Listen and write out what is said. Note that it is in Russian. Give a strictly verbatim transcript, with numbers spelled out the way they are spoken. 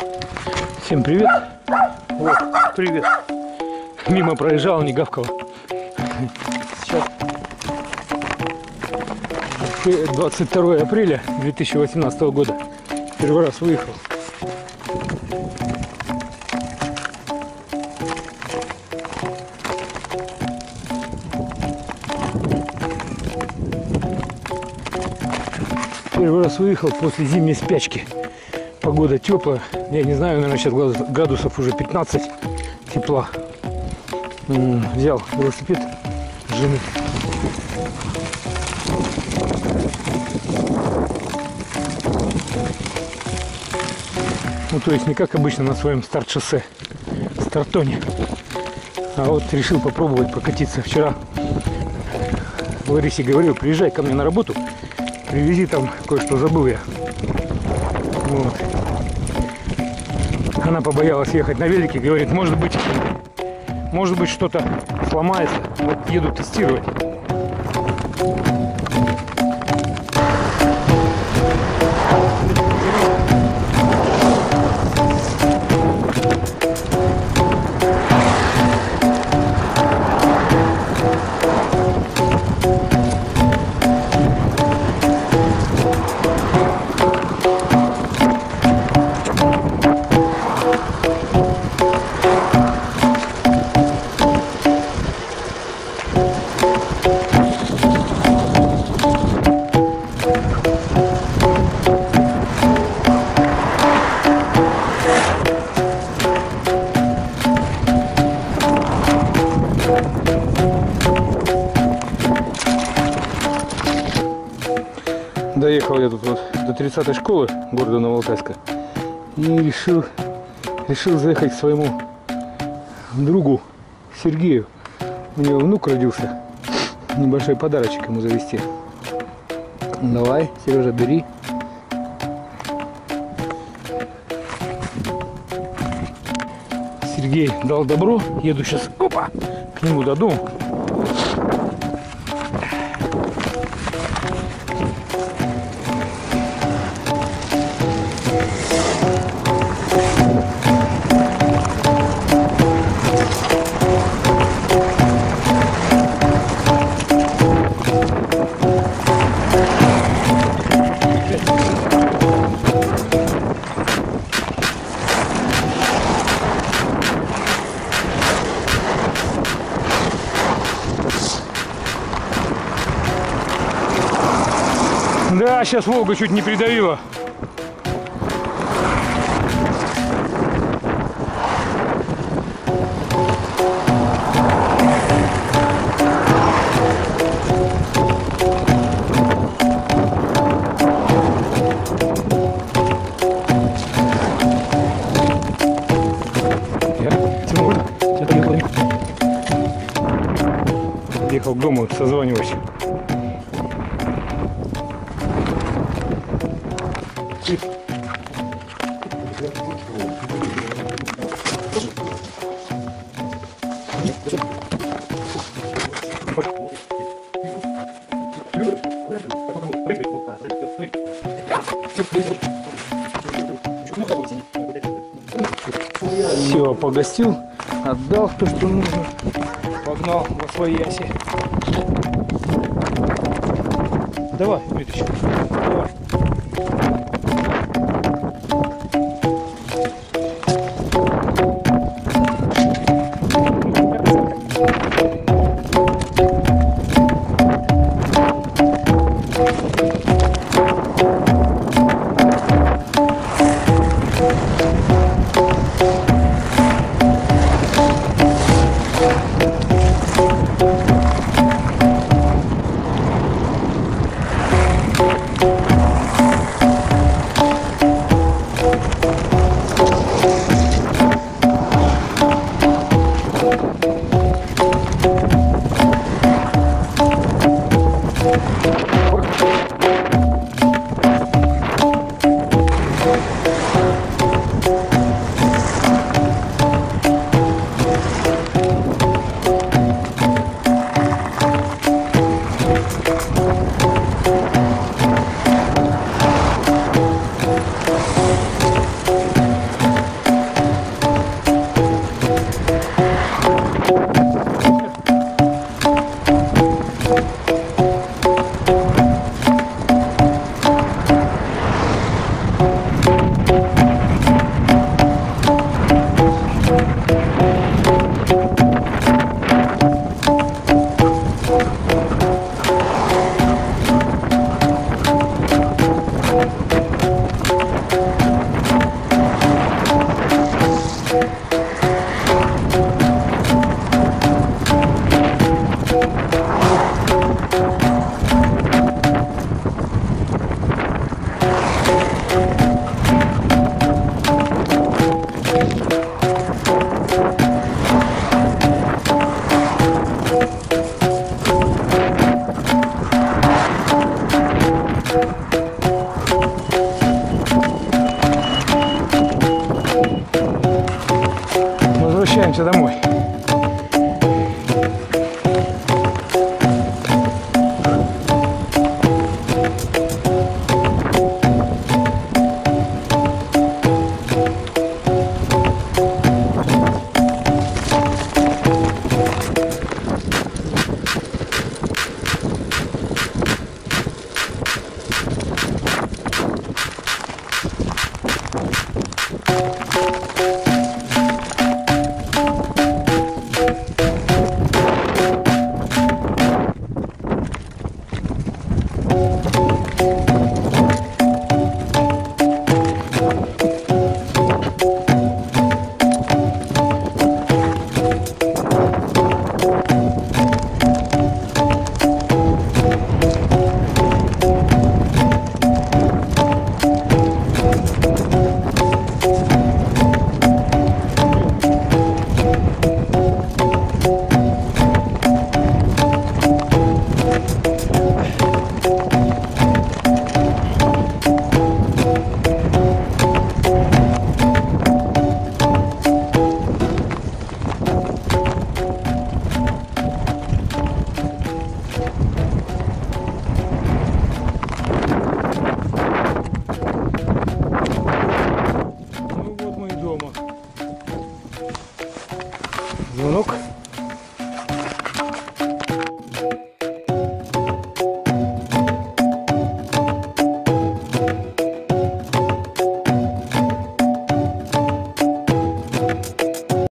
Всем привет. Вот, привет. Мимо проезжал, не гавкал. Сейчас двадцать второе апреля две тысячи восемнадцатого года. Первый раз выехал. Первый раз выехал после зимней спячки. Погода теплая. Я не знаю, наверное, сейчас градусов уже пятнадцать тепла. Взял велосипед жены. Ну, то есть не как обычно на своем старт-шоссе, стартоне. А вот решил попробовать прокатиться. Вчера Ларисе говорил, приезжай ко мне на работу, привези там кое-что, забыл я. Вот. Она побоялась ехать на велике, говорит, может быть, может быть что-то сломается. Вот еду тестировать. Доехал я тут вот до тридцатой школы города Новоалтайска и решил, решил заехать к своему другу Сергею. У него внук родился. Небольшой подарочек ему завести. Давай, Сережа, бери. Сергей дал добро. Еду сейчас, опа, к нему до дома. Да, сейчас Волга чуть не придавила. Ехал к дому, созваниваюсь. Все, погостил, отдал то, что нужно, погнал во свояси. Давай, Миточка, давай.